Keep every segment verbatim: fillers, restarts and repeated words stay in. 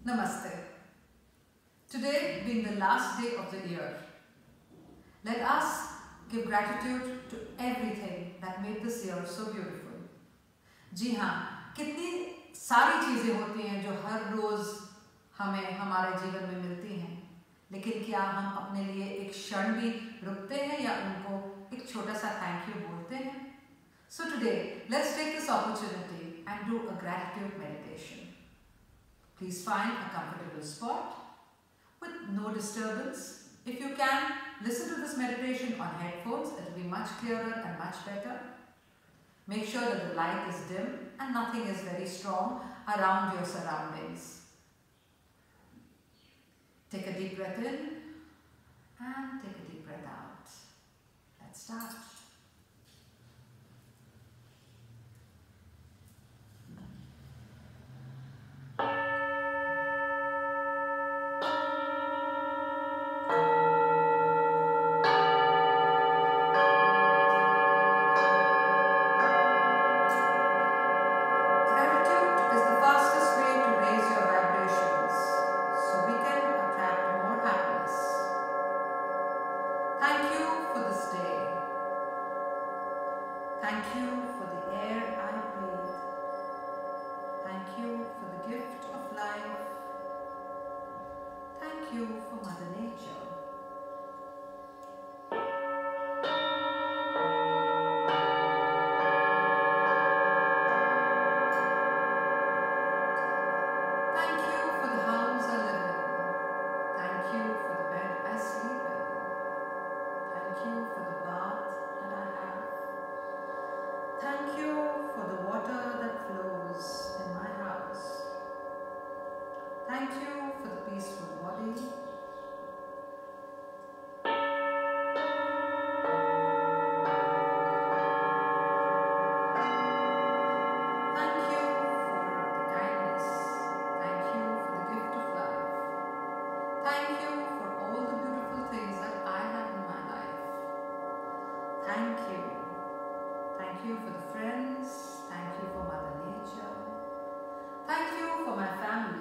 Namaste. Today being the last day of the year, let us give gratitude to everything that made this year so beautiful. जी हाँ, कितनी सारी चीजें होती हैं जो हर रोज हमें हमारे जीवन में मिलती हैं, लेकिन क्या हम अपने लिए एक क्षण भी रुकते हैं या उनको एक छोटा सा थैंक यू बोलते हैं? So today, let's take this opportunity and do a gratitude meditation. Please find a comfortable spot with no disturbance. If you can, listen to this meditation on headphones. It will be much clearer and much better. Make sure that the light is dim and nothing is very strong around your surroundings. Take a deep breath in and take a deep breath out. Let's start. Thank you for the air I breathe. Thank you for the gift of life. Thank you for Mother Nature. Thank you for the house I live in. Thank you for the bed I sleep in. Thank you for the bath that I have. Thank you for the water that flows in my house. Thank you for the peaceful body. Thank you for the kindness. Thank you for the gift of life. Thank you for all the beautiful things that I have in my life. Thank you. Thank you for the friends. Thank you for Mother Nature. Thank you for my family.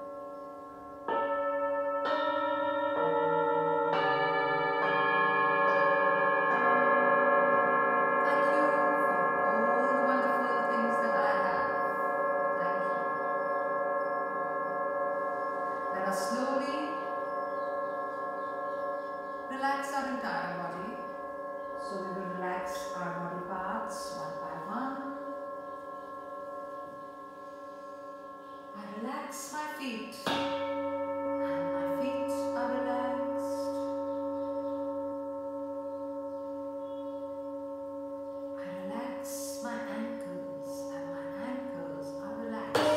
Thank you for all the wonderful things that I have. Thank you. Let us slowly relax our entire body. So we will relax our body parts one by one. I relax my feet, and my feet are relaxed. I relax my ankles, and my ankles are relaxed.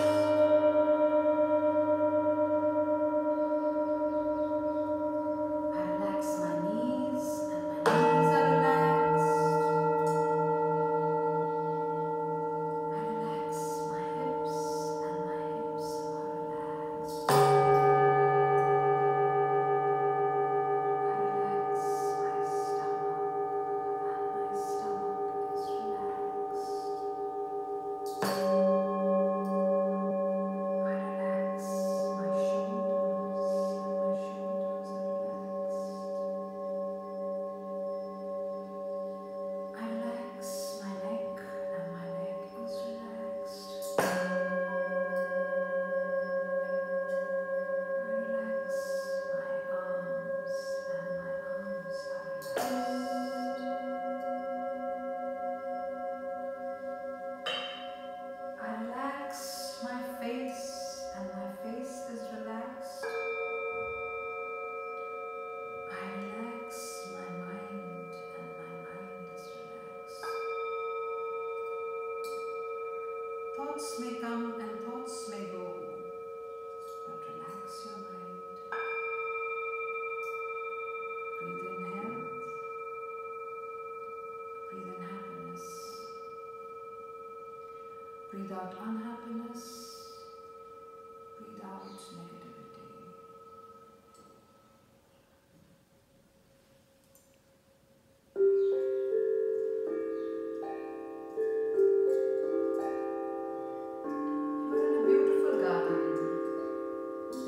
I relax my knees, and my knees are relaxed. I relax my hips, and my hips are relaxed. I relax my stomach, and my stomach is relaxed. I relax my shoulders, and my shoulders are relaxed. I relax my neck, and my neck is relaxed. I relax my arms, and my arms are relaxed. I relax my face, and my face is relaxed. I relax my mind, and my mind is relaxed. Thoughts may come and thoughts may go, but relax your mind. Breathe in health. Breathe in happiness. Breathe out unhappiness. Breathe out negativity. You're in a beautiful garden.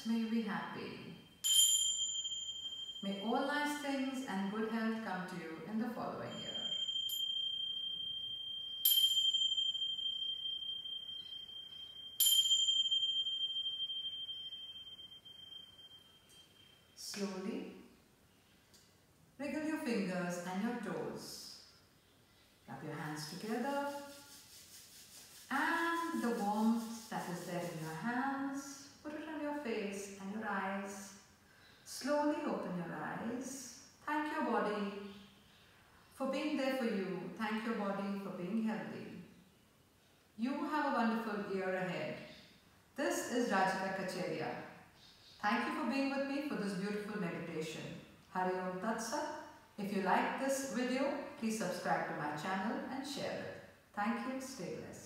may you be happy. May all nice things and good health come to you in the following year. Slowly, wiggle your fingers and your toes. Rub your hands together and the warmth that is there in your hands, put it on your face and your eyes. Slowly open your eyes. Thank your body for being there for you. Thank your body for being healthy. You have a wonderful year ahead. This is Radhika Kacheria. Thank you for being with me for this beautiful meditation. Hari Om Tat Sat. If you like this video, please subscribe to my channel and share it. Thank you. Stay blessed.